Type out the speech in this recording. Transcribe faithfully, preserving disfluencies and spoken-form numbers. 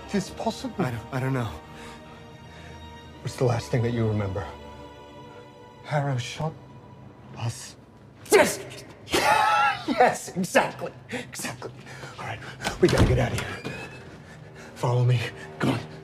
this possible? I don't, I don't know. What's the last thing that you remember? Harrow shot us. Yes! Yes, exactly. Exactly. All right, we gotta get out of here. Follow me. Come on.